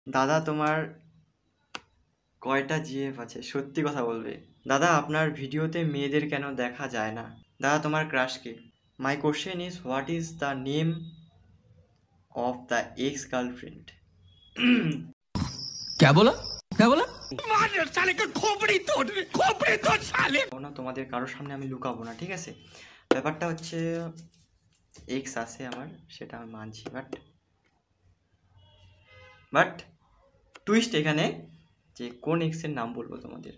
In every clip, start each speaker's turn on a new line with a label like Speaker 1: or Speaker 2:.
Speaker 1: দাদা তোমার কয়টা জিএফ আছে? সত্যি কথা বলবে। দাদা আপনার ভিডিওতে মেয়েদের কেন দেখা যায় না? দাদা তোমার ক্রাশ কে? My question is what is the name of the ex girlfriend?
Speaker 2: क्या बोला क्या बोला
Speaker 1: না, তোমাদের কারোর সামনে আমি লুকাবো না, ঠিক আছে? ব্যাপারটা হচ্ছে এক্স আছে আমার, সেটা আমি মানছি, বাট টুইস্ট এখানে যে কোন এক্সের নাম বলবো তোমাদের।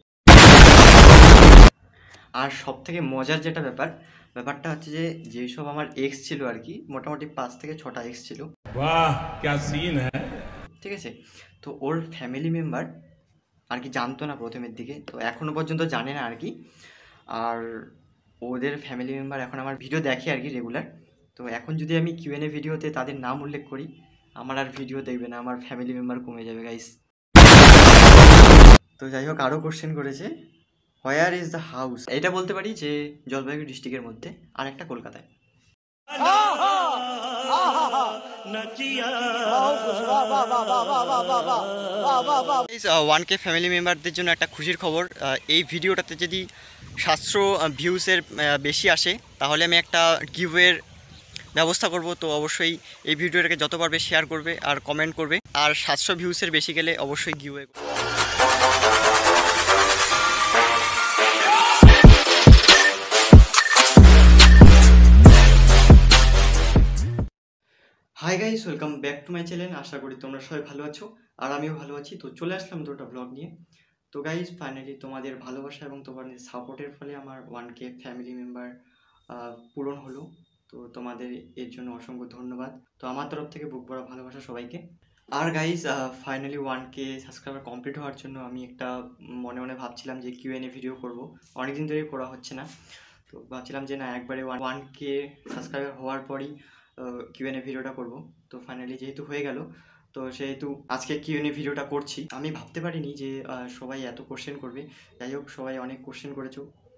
Speaker 1: আর সব থেকে মজার যেটা ব্যাপারটা হচ্ছে যে যেসব আমার এক্স ছিল আর কি, মোটামুটি 5 থেকে 6টা এক্স ছিল।
Speaker 2: वाह क्या सीन है।
Speaker 1: ঠিক আছে, তো ওর ফ্যামিলি মেম্বার আর কি জানতো না প্রথমের দিকে, তো এখনো পর্যন্ত জানে না আর কি। আর ওদের ফ্যামিলি মেম্বার এখন আমার ভিডিও দেখে আর কি রেগুলার। তো এখন যদি আমি কিউএনএ ভিডিওতে তাদের নাম উল্লেখ করি, আমার আর ভিডিও দেখবে না, আমার ফ্যামিলি মেম্বার কমে যাবে গাইস। তো যাই হোক, আরও কোশ্চেন করেছে হোয়ার ইজ দ্য হাউস। এটা বলতে পারি যে জলপাইগুড়ি ডিস্ট্রিক্টের মধ্যে, আর একটা কলকাতায়। 1K ফ্যামিলি মেম্বারদের জন্য একটা খুশির খবর। এই ভিডিওটাতে যদি 700 ভিউসের বেশি আসে তাহলে আমি একটা গিভওয়ের ব্যবস্থা করব। তো অবশ্যই এই ভিডিওটাকে যত পারবে শেয়ার করবে আর কমেন্ট করবে, আর 700 ভিউসের বেশি গেলে অবশ্যই giveaway. Hi guys, welcome back to my channel. আশা করি তোমরা সবাই ভালো আছো আর আমিও ভালো আছি। তো চলে আসলাম দুটো ব্লগ নিয়ে। তো গাইস, ফাইনালি তোমাদের ভালোবাসা এবং তোমাদের সাপোর্টের ফলে আমার 1K ফ্যামিলি মেম্বার পূরণ হলো। তো তোমাদের এর জন্য অসংখ্য ধন্যবাদ। তো আমার তরফ থেকে বুক ভরা ভালোবাসা সবাইকে। আর guys, finally 1K subscriber complete হওয়ার জন্য আমি একটা মনে মনে ভাবছিলাম যে কিউএনএ ভিডিও করব। অনেকদিন ধরেই করা হচ্ছে না, তো ভাবছিলাম যে না, একবারে 1K সাবস্ক্রাইবার হওয়ার পরই কিউএনএ ভিডিওটা করব। তো ফাইনালি যেহেতু হয়ে গেল, তো সেহেতু আজকে কিউএনএ ভিডিওটা করছি। আমি ভাবতে পারিনি যে সবাই এত কোশ্চেন করবে। যাই হোক, সবাই অনেক কোশ্চেন করেছো।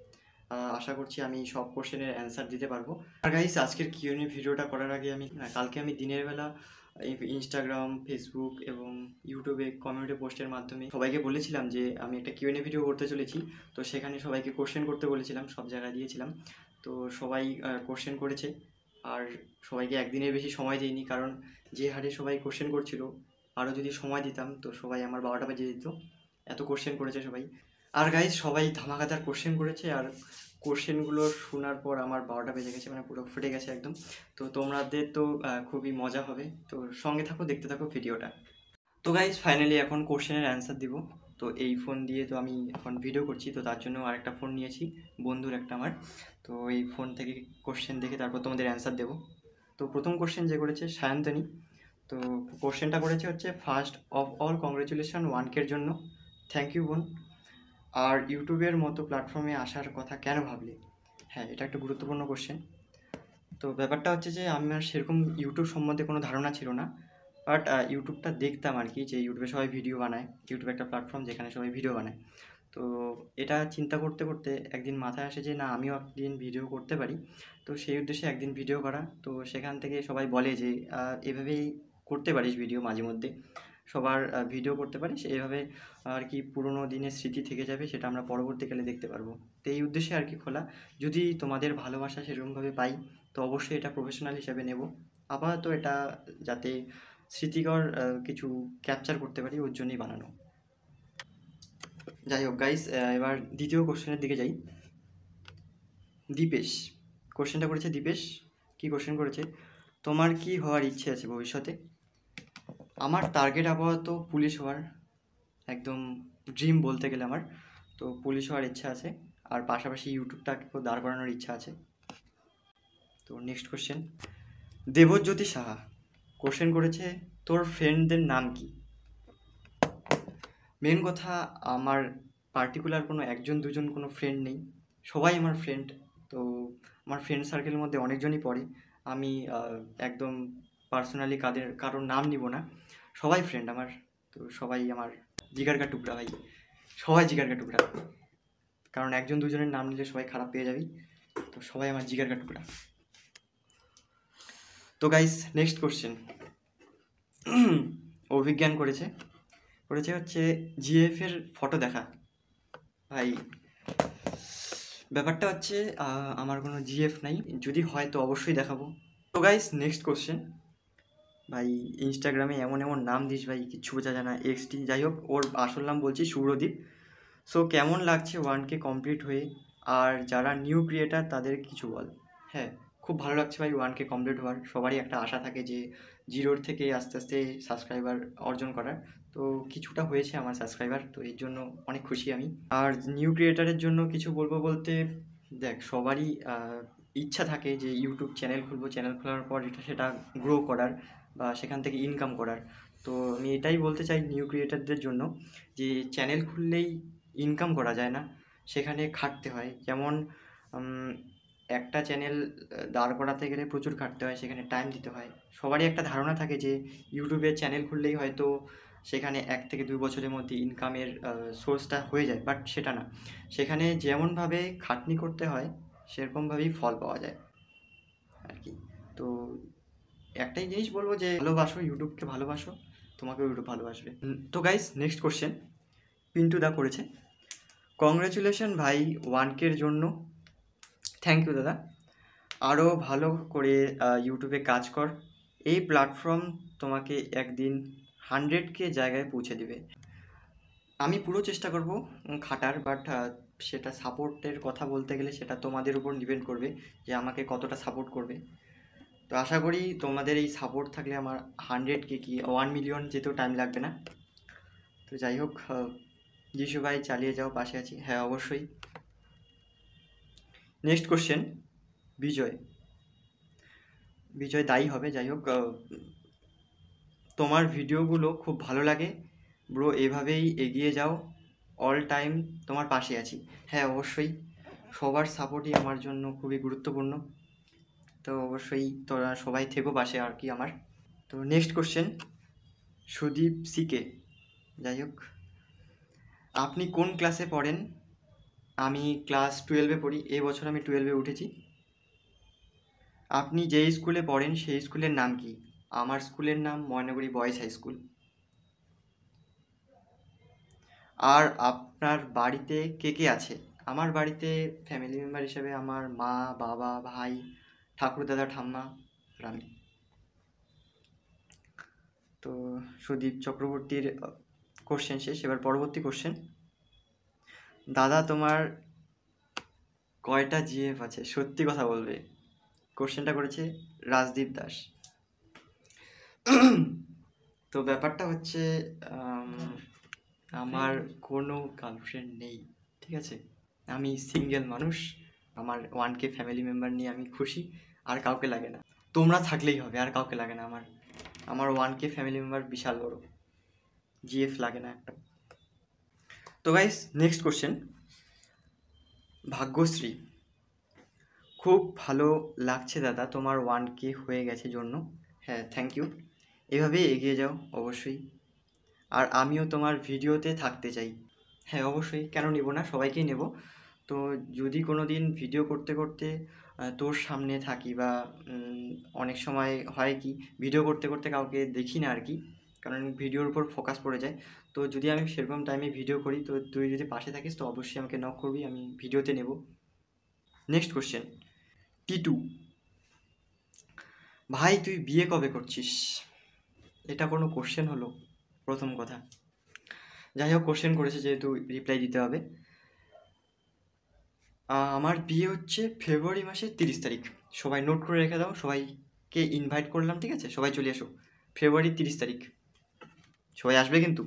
Speaker 1: আশা করছি আমি সব কোশ্চেনের অ্যান্সার দিতে পারবো। আর গাইস, আজকের কিউএনএ ভিডিওটা করার আগে কালকে আমি দিনের বেলা ইনস্টাগ্রাম, ফেসবুক এবং ইউটিউবে কমিউনিটি পোস্টের মাধ্যমে সবাইকে বলেছিলাম যে আমি একটা কিউএনএ ভিডিও করতে চলেছি। তো সেখানে সবাইকে কোশ্চেন করতে বলেছিলাম, সব জায়গায় দিয়েছিলাম। তো সবাই কোশ্চেন করেছে। আর সবাইকে একদিনের বেশি সময় দিইনি, কারণ যে হারে সবাই কোশ্চেন করছিল, আরও যদি সময় দিতাম তো সবাই আমার 12টা বাজে দিত, এত কোশ্চেন করেছে সবাই। আর গাইজ, সবাই ধামাকাদার কোশ্চেন করেছে, আর কোশ্চেনগুলো শোনার পর আমার 12টা বেজে গেছে, মানে পুরো ফুটে গেছে একদম। তো তোমাদের তো খুবই মজা হবে, তো সঙ্গে থাকো, দেখতে থাকো ভিডিওটা। তো গাইজ, ফাইনালি এখন কোশ্চেনের অ্যান্সার দিব। তো এই ফোন দিয়ে তো আমি এখন ভিডিও করছি, তো তার জন্য আরেকটা ফোন নিয়েছি, বন্ধুর একটা আমার। তো এই ফোন থেকে কোশ্চেন দেখে তারপর তোমাদের অ্যান্সার দেবো। তো প্রথম কোশ্চেন যে করেছে সায়ন্তনী, তো কোশ্চেনটা করেছে হচ্ছে ফার্স্ট অফ অল কংগ্রেচুলেশন 1K-র জন্য। থ্যাংক ইউ বোন। আর ইউটিউবের মতো প্ল্যাটফর্মে আসার কথা কেন ভাবলে? হ্যাঁ, এটা একটা গুরুত্বপূর্ণ কোশ্চেন। তো ব্যাপারটা হচ্ছে যে আমার সেরকম ইউটিউব সম্বন্ধে কোনো ধারণা ছিল না, বাট ইউটিউবটা দেখতাম আর কি, যে ইউটিউবে সবাই ভিডিও বানায়। ইউটিউব একটা প্ল্যাটফর্ম যেখানে সবাই ভিডিও বানায়। তো এটা চিন্তা করতে করতে একদিন মাথায় আসে যে না, আমিও একদিন ভিডিও করতে পারি। তো সেই উদ্দেশ্যে একদিন ভিডিও করা। তো সেখান থেকে সবাই বলে যে এভাবেই করতে পারিস ভিডিও, মাঝে মধ্যে সবার ভিডিও করতে পারিস, এভাবে আর কি পুরোনো দিনের স্মৃতি থেকে যাবে, সেটা আমরা পরবর্তীকালে দেখতে পারবো। তো এই উদ্দেশ্যে আর কি খোলা। যদি তোমাদের ভালোবাসা সেরকমভাবে পাই তো অবশ্যই এটা প্রফেশনাল হিসাবে নেব। আপাতত এটা যাতে স্মৃতিকর কিছু ক্যাপচার করতে পারি, ওর জন্যই বানানো। যাই হোক গাইস, এবার দ্বিতীয় কোশ্চেনের দিকে যাই। দীপেশ কোশ্চেনটা করেছে। দীপেশ কি কোশ্চেন করেছে? তোমার কি হওয়ার ইচ্ছে আছে ভবিষ্যতে? আমার টার্গেট আপাতত পুলিশ হওয়ার, একদম ড্রিম বলতে গেলে আমার। তো পুলিশ হওয়ার ইচ্ছা আছে, আর পাশাপাশি ইউটিউবটাকেও দাঁড় করানোর ইচ্ছা আছে। তো next question, Debjyoti Saha question করেছে তোর ফ্রেন্ডদের নাম কি? মেন কথা, আমার পার্টিকুলার কোনো একজন দুজন কোনো ফ্রেন্ড নেই, সবাই আমার ফ্রেন্ড। তো আমার ফ্রেন্ড সার্কেলের মধ্যে অনেকজনই পড়ে। আমি একদম পার্সোনালি কারোর নাম নিব না, সবাই ফ্রেন্ড আমার। তো সবাই আমার জিগার কা টুকরা ভাই, সবাই জিগার কা টুকরা। কারণ একজন দুজনের নাম নিলে সবাই খারাপ পেয়ে যাবি, তো সবাই আমার জিগার কা টুকরা। তো গাইস, নেক্সট কোশ্চেন অভিজ্ঞান করেছে। করেছে হচ্ছে জিএফ এর ফটো দেখা। ভাই ব্যাপারটা হচ্ছে আমার কোনো জিএফ নাই, যদি হয় তো অবশ্যই দেখাবো। তো গাইস নেক্সট কোশ্চেন। ভাই ইনস্টাগ্রামে এমন এমন নাম দিস ভাই, কিচ্ছু বোঝা যায় না। এক্সটি, যাই হোক, ওর আসল নাম বলছি শুভ্রদীপ। সো কেমন লাগছে 1K কমপ্লিট হয়ে, আর যারা নিউ ক্রিয়েটার তাদের কিছু বল। হ্যাঁ, খুব ভালো লাগছে ভাই 1K কমপ্লিট হওয়ার। সবারই একটা আশা থাকে যে জিরোর থেকে আস্তে আস্তে সাবস্ক্রাইবার অর্জন করার। তো কিছুটা হয়েছে আমার সাবস্ক্রাইবার, তো এর জন্য অনেক খুশি আমি। আর নিউ ক্রিয়েটারের জন্য কিছু বলবো বলতে, দেখ সবারই ইচ্ছা থাকে যে ইউটিউব চ্যানেল খুলবো, চ্যানেল খোলার পর সেটা গ্রো করার বা সেখান থেকে ইনকাম করার। তো আমি এটাই বলতে চাই নিউ ক্রিয়েটারদের জন্য যে চ্যানেল খুললেই ইনকাম করা যায় না, সেখানে খাটতে হয়। যেমন একটা চ্যানেল দাঁড় করাতে গেলে প্রচুর খাটতে হয়, সেখানে টাইম দিতে হয়। সবারই একটা ধারণা থাকে যে ইউটিউবে চ্যানেল খুললেই হয়তো সেখানে 1 থেকে 2 বছরের মধ্যে ইনকামের সোর্সটা হয়ে যায়, বাট সেটা না। সেখানে যেমনভাবে খাটনি করতে হয় সেরকমভাবেই ফল পাওয়া যায় আর কি। তো একটাই জিনিস বলবো যে ভালোবাসো, ইউটিউবকে ভালোবাসো, তোমাকে ইউটিউব ভালোবাসবে। তো guys next question Pintu da করেছে। কংগ্রেচুলেশন ভাই 1K জন্য। থ্যাংক ইউ দাদা। আরও ভালো করে ইউটিউবে কাজ কর, এই প্ল্যাটফর্ম তোমাকে একদিন 100K জায়গায় পৌঁছে দেবে। আমি পুরো চেষ্টা করব খাটার, বাট সেটা সাপোর্টের কথা বলতে গেলে সেটা তোমাদের উপর ডিপেন্ড করবে যে আমাকে কতটা সাপোর্ট করবে। তো আশা করি তোমাদের এই সাপোর্ট থাকলে আমার 100K কি 1 মিলিয়ন যেতেও টাইম লাগবে না। তো যাই হোক, যিশু ভাই চালিয়ে যাও, পাশে আছি। হ্যাঁ অবশ্যই। নেক্সট কোশ্চেন বিজয়। বিজয় দায়ী হবে। যাই হোক, তোমার ভিডিওগুলো খুব ভালো লাগে ব্রো, এভাবেই এগিয়ে যাও, অল টাইম তোমার পাশে আছি। হ্যাঁ অবশ্যই, সবার সাপোর্টই আমার জন্য খুবই গুরুত্বপূর্ণ। তো অবশ্যই তোরা সবাই থেকো পাশে আর কি আমার। তো নেক্সট কোশ্চেন সুদীপ সিকে। যাই হোক, আপনি কোন ক্লাসে পড়েন? আমি ক্লাস 12-এ পড়ি, এবছর আমি 12-এ উঠেছি। আপনি যেই স্কুলে পড়েন সেই স্কুলের নাম কি? আমার স্কুলের নাম ময়নাগুড়ি বয়েজ হাই স্কুল। আর আপনার বাড়িতে কে কে আছে? আমার বাড়িতে ফ্যামিলি মেম্বার হিসেবে আমার মা, বাবা, ভাই, ঠাকুরদাদা, ঠাম্মা আর আমি। তো সুদীপ চক্রবর্তীর কোশ্চেন শেষ। এবার পরবর্তী কোশ্চেন। দাদা তোমার কয়টা জিএফ আছে? সত্যি কথা বলবে। কোশ্চেনটা করেছে রাজদীপ দাস। তো ব্যাপারটা হচ্ছে আমার কোনো গার্লফ্রেন্ড নেই, ঠিক আছে? আমি সিঙ্গেল মানুষ। আমার 1K ফ্যামিলি মেম্বার নিয়ে আমি খুশি, আর কাউকে লাগে না। তোমরা থাকলেই হবে, আর কাউকে লাগে না। আমার 1K ফ্যামিলি মেম্বার বিশাল বড়, জিএফ লাগে না একটা। তো গাইস নেক্সট কোশ্চেন ভাগ্যশ্রী। খুব ভালো লাগছে দাদা তোমার 1K হয়ে গেছে জন্য। হ্যাঁ থ্যাংক ইউ, এভাবেই এগিয়ে যাও অবশ্যই। আর আমিও তোমার ভিডিওতে থাকতে চাই। হ্যাঁ অবশ্যই, কেন নেব না, সবাইকেই নেব। তো যদি কোনো দিন ভিডিও করতে করতে তোর সামনে থাকি, বা অনেক সময় হয় কি ভিডিও করতে করতে কাউকে দেখি না আর কি, কারণ ভিডিওর উপর ফোকাস পড়ে যায়। তো যদি আমি সেরকম টাইমে ভিডিও করি, তো তুই যদি পাশে থাকিস তো অবশ্যই আমাকে নক করবি, আমি ভিডিওতে নেব। নেক্সট কোশ্চেন টিটু ভাই, তুই বিয়ে কবে করছিস? এটা কোনো কোশ্চেন হলো? প্রথম কথা, যাই হোক কোশ্চেন করেছে যেহেতু রিপ্লাই দিতে হবে। আমার বিয়ে হচ্ছে ফেব্রুয়ারি মাসের 30 তারিখ। সবাই নোট করে রেখে দাও, সবাইকে ইনভাইট করলাম, ঠিক আছে? সবাই চলে এসো, ফেব্রুয়ারি 30 তারিখ। সবাই আসবে কিন্তু।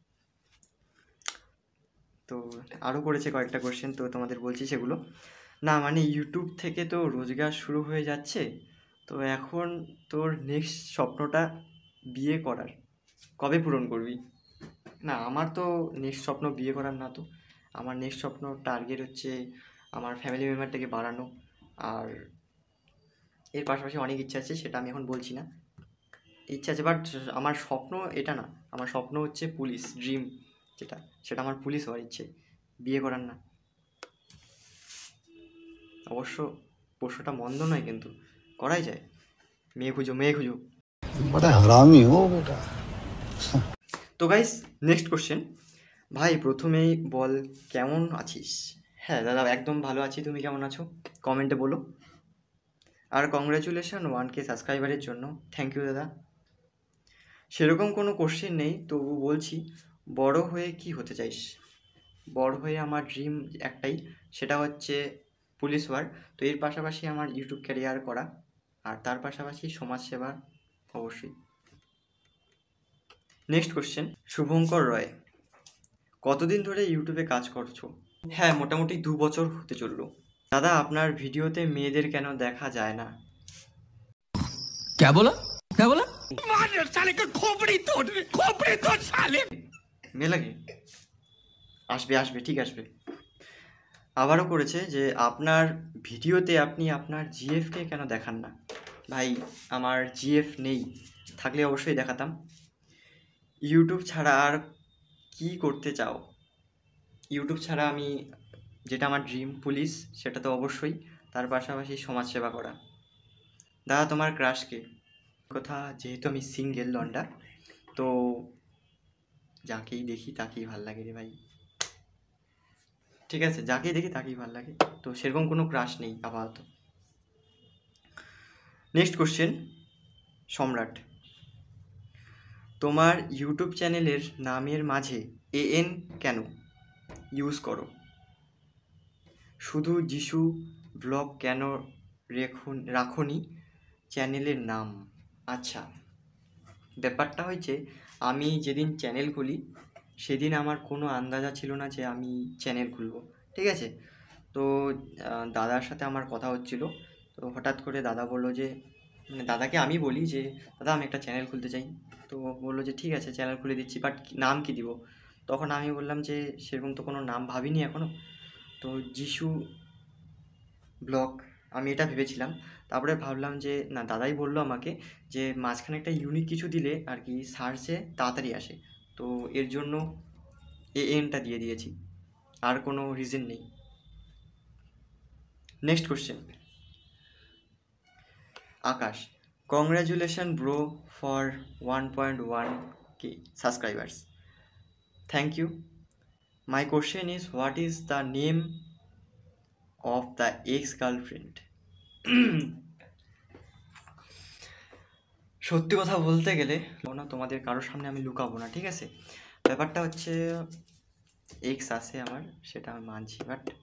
Speaker 1: তো আরও করেছে কয়েকটা কোশ্চেন, তো তোমাদের বলছি সেগুলো। না মানে ইউটিউব থেকে তো রোজগার শুরু হয়ে যাচ্ছে, তো এখন তোর নেক্সট স্বপ্নটা বিয়ে করার, কবে পূরণ করবি? না আমার তো নেক্সট স্বপ্ন বিয়ে করার না। তো আমার নেক্সট স্বপ্ন টার্গেট হচ্ছে আমার ফ্যামিলি মেম্বারটাকে বাড়ানো। আর এর পাশাপাশি অনেক ইচ্ছা আছে, সেটা আমি এখন বলছি না। ইচ্ছা আছে, বাট আমার স্বপ্ন এটা না। আমার স্বপ্ন হচ্ছে পুলিশ, ড্রিম যেটা, সেটা আমার পুলিশ হওয়ার ইচ্ছে, বিয়ে করার না। অবশ্য প্রশ্নটা মন্দ নয়, কিন্তু করাই যায়। মেয়ে খুঁজো, মেয়ে খুঁজো।
Speaker 3: बड़ा हरामी हो बेटा।
Speaker 1: তো গাইস নেক্সট কোশ্চেন, ভাই প্রথমেই বল কেমন আছিস? হ্যাঁ দাদা একদম ভালো আছি, তুমি কেমন আছো কমেন্টে বলো। আর কংগ্রাচুলেশন 1K সাবস্ক্রাইবারের জন্য, থ্যাংক ইউ দাদা। সেরকম কোনো কোশ্চেন নেই, তবু বলছি বড় হয়ে কি হতে চাইস? বড় হয়ে আমার ড্রিম একটাই, সেটা হচ্ছে পুলিশ হওয়ার। তো এর পাশাপাশি আমার ইউটিউব ক্যারিয়ার করা, আর তার পাশাপাশি সমাজসেবা অবশ্যই। নেক্সট কোশ্চেন, শুভঙ্কর রয়, কতদিন ধরে ইউটিউবে কাজ করছো? হ্যাঁ মোটামুটি 2 বছর হতে চললো। দাদা আপনার ভিডিওতে মেয়েদের কেন দেখা যায় না?
Speaker 2: क्या बोला क्या बोला साले का खोपड़ी तोड़ साले।
Speaker 1: মেয়ে লাগে? আসবে আসবে, ঠিক আসবে। আবারও করেছে যে আপনার ভিডিওতে আপনি আপনার জিএফকে কেন দেখান না? ভাই আমার জিএফ নেই, থাকলে অবশ্যই দেখাতাম। ইউটিউব ছাড়া আর কি করতে চাও? ইউটিউব ছাড়া আমি, যেটা আমার ড্রিম পুলিশ, সেটা তো অবশ্যই, তার পাশাপাশি সমাজসেবা করা। দাদা তোমার ক্রাশকে? কথা, যেহেতু আমি সিঙ্গেল লন্ডা, তো যাকেই দেখি তাকেই ভাল লাগে রে ভাই। ঠিক আছে, যাকেই দেখি তাকেই ভাল লাগে, তো সেরকম কোনো ক্রাশ নেই আপাতত। নেক্সট কোশ্চেন, সম্রাট, তোমার ইউটিউব চ্যানেলের নামের মাঝে AN কেন ইউজ করো? শুধু যিশু ব্লগ কেন রাখনি চ্যানেলের নাম? আচ্ছা, ব্যাপারটা হয়েছে আমি যেদিন চ্যানেল খুলি সেদিন আমার কোনো আন্দাজা ছিল না যে আমি চ্যানেল খুলব, ঠিক আছে। তো দাদার সাথে আমার কথা হচ্ছিল, তো হঠাৎ করে দাদা বললো যে, মানে দাদাকে আমি বলি যে দাদা আমি একটা চ্যানেল খুলতে চাই। তো বললো যে ঠিক আছে চ্যানেল খুলে দিচ্ছি, বাট নাম কি দিব? তখন আমি বললাম যে সেরকম তো কোনো নাম ভাবিনি এখনও, তো যিশু ব্লগ আমি এটা ভেবেছিলাম। তারপরে ভাবলাম যে না, দাদাই বললো আমাকে যে মাঝখানে একটা ইউনিক কিছু দিলে আর কি সার্চে তাড়াতাড়ি আসে, তো এর জন্য ANটা দিয়ে দিয়েছি, আর কোনো রিজন নেই। Next question, Akash, congratulation bro for 1.1K subscribers, thank you. My question is what is the name of the ex girlfriend? সত্যি কথা বলতে গেলে না, তোমাদের কারোর সামনে আমি লুকাবো না, ঠিক আছে। ব্যাপারটা হচ্ছে এক্স আছে আমার, সেটা আমি মানছি,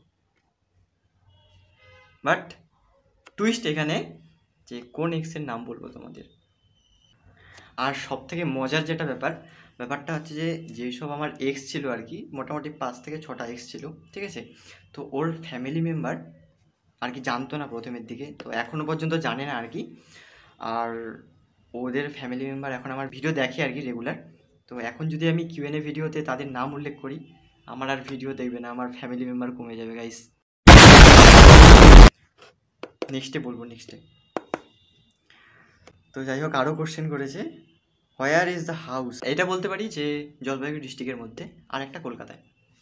Speaker 1: বাট টুইস্ট এখানে যে কোন এক্সের নাম বলবো তোমাদের। আর সব থেকে মজার যেটা ব্যাপারটা হচ্ছে যে যেসব আমার এক্স ছিল আর কি, মোটামুটি 5 থেকে 6টা এক্স ছিল, ঠিক আছে। তো ওর ফ্যামিলি মেম্বার আর কি জানতো না প্রথমের দিকে, তো এখনও পর্যন্ত জানে না আর কি। আর ওদের ফ্যামিলি মেম্বার এখন আমার ভিডিও দেখে আর কি রেগুলার। তো এখন যদি আমি Q&A ভিডিওতে তাদের নাম উল্লেখ করি, আমার আর ভিডিও দেখবে না, আমার ফ্যামিলি মেম্বার কমে যাবে গাইস। নেক্সটে বলবো, নেক্সটে। তো যাই হোক, আরও কোশ্চেন করেছে, হোয়ার ইজ দ্য হাউস? এটা বলতে পারি যে জলপাইগুড়ি ডিস্ট্রিক্টের মধ্যে, আর একটা কলকাতায়।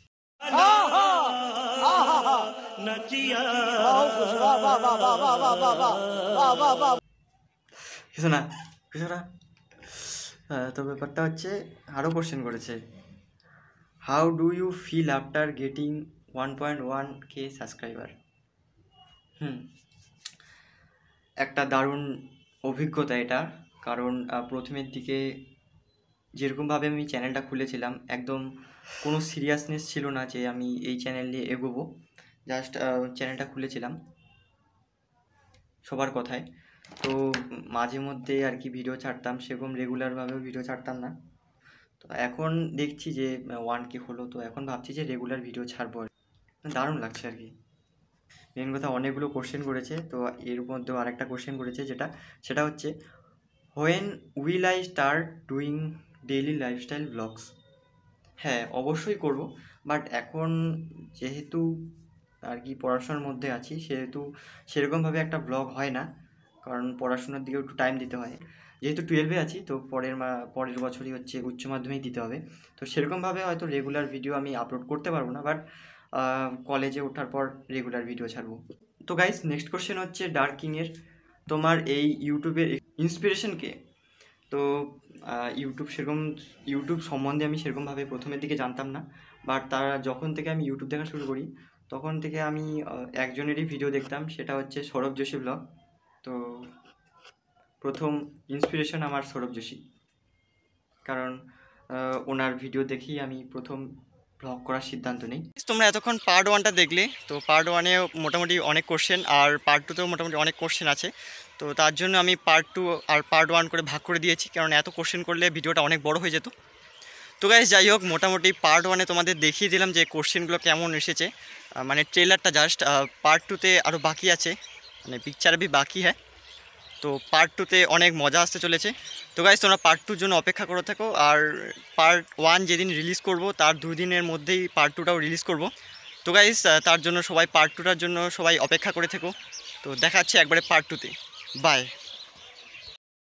Speaker 1: কিছু না কিছু না। তো ব্যাপারটা হচ্ছে আরও কোশ্চেন করেছে, how do you feel after getting 1.1K subscriber? একটা দারুণ অভিজ্ঞতা এটা, কারণ প্রথমের দিকে যেরকমভাবে আমি চ্যানেলটা খুলেছিলাম, একদম কোনো সিরিয়াসনেস ছিল না যে আমি এই চ্যানেল নিয়ে এগোবো, জাস্ট চ্যানেলটা খুলেছিলাম সবার কথায়। তো মাঝে মধ্যে আর কি ভিডিও ছাড়তাম, সেরকম রেগুলারভাবেও ভিডিও ছাড়তাম না। তো এখন দেখছি যে 1K হলো, তো এখন ভাবছি যে রেগুলার ভিডিও ছাড়বো, দারুণ লাগছে আর কি। মেন কথা অনেকগুলো কোশ্চেন করেছে, তো এর মধ্যেও আরেকটা কোশ্চেন করেছে সেটা হচ্ছে, when will I start doing daily lifestyle vlogs? হ্যাঁ অবশ্যই করব, বাট এখন যেহেতু আর কি পড়াশোনার মধ্যে আছি, সেহেতু সেরকমভাবে একটা ব্লগ হয় না, কারণ পড়াশোনার দিকেও একটু টাইম দিতে হয়। যেহেতু 12-এ আছি, তো পরের বছরই হচ্ছে উচ্চ মাধ্যমিক দিতে হবে, তো সেরকমভাবে হয়তো রেগুলার ভিডিও আমি আপলোড করতে পারবো না, বাট কলেজে ওঠার পর রেগুলার ভিডিও ছাড়বো। তো গাইস নেক্সট কোশ্চেন হচ্ছে ডার্কিংয়ের, তোমার এই ইউটিউবের ইন্সপিরেশন কে? তো তো ইউটিউব সম্বন্ধে আমি সেরকমভাবে প্রথমের দিকে জানতাম না, বাট তারা যখন থেকে আমি ইউটিউব দেখা শুরু করি তখন থেকে আমি একজনেরই ভিডিও দেখতাম, সেটা হচ্ছে সৌরভ যোশী ব্লগ। তো প্রথম ইন্সপিরেশন আমার সৌরভ যোশী, কারণ ওনার ভিডিও দেখেই আমি প্রথম ব্লগ করার সিদ্ধান্ত নিই। তোমরা এতক্ষণ পার্ট 1টা দেখলে, তো পার্ট 1-এ মোটামুটি অনেক কোশ্চেন, আর পার্ট 2তেও মোটামুটি অনেক কোশ্চেন আছে। তো তার জন্য আমি পার্ট 2 আর পার্ট 1 করে ভাগ করে দিয়েছি, কারণ এত কোশ্চেন করলে ভিডিওটা অনেক বড় হয়ে যেত। তো গাইস যাই হোক, মোটামুটি পার্ট 1-এ তোমাদের দেখিয়ে দিলাম যে কোশ্চেনগুলো কেমন এসেছে, মানে ট্রেলারটা জাস্ট। পার্ট 2তে আরও বাকি আছে, মানে পিকচার भी বাকি হ্যাঁ। তো পার্ট 2তে অনেক মজা আসতে চলেছে। তো গাইস তোমরা পার্ট 2-র জন্য অপেক্ষা করে থাকো, আর পার্ট 1 যেদিন রিলিজ করব তার 2 দিনের মধ্যেই পার্ট 2টাও রিলিজ করব। তো গাইস তার জন্য সবাই পার্ট 2টার জন্য সবাই অপেক্ষা করে থেকো। তো দেখা হচ্ছে একবারে পার্ট 2তে। বাই।